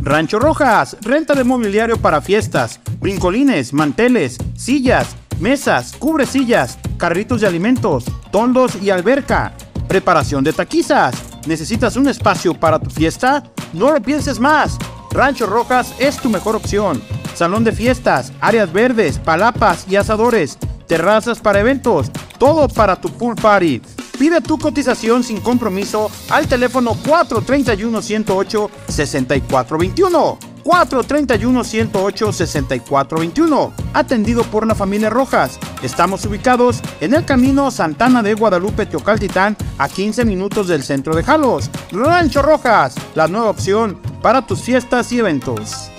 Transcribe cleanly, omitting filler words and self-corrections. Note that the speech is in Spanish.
Rancho Rojas, renta de mobiliario para fiestas, brincolines, manteles, sillas, mesas, cubresillas, carritos de alimentos, toldos y alberca. Preparación de taquizas. ¿Necesitas un espacio para tu fiesta? No lo pienses más. Rancho Rojas es tu mejor opción. Salón de fiestas, áreas verdes, palapas y asadores, terrazas para eventos, todo para tu pool party. Pide tu cotización sin compromiso al teléfono 431-108-6421. 431-108-6421. Atendido por la familia Rojas. Estamos ubicados en el camino Santana de Guadalupe, Teocaltitán, a 15 minutos del centro de Jalos. Rancho Rojas, la nueva opción para tus fiestas y eventos.